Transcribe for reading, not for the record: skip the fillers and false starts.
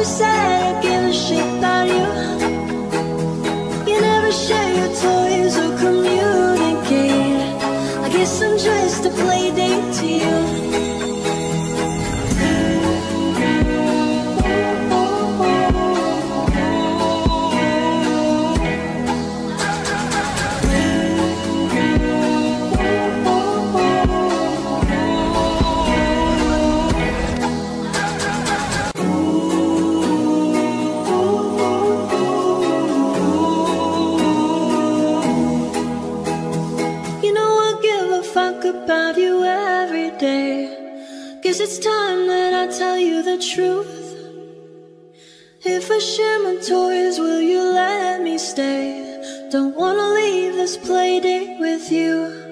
said I give a shit about you. You never share your toys or communicate. I guess I'm just a play date to you. About you every day. Guess it's time that I tell you the truth. If I share my toys, will you let me stay? Don't wanna leave this play date with you.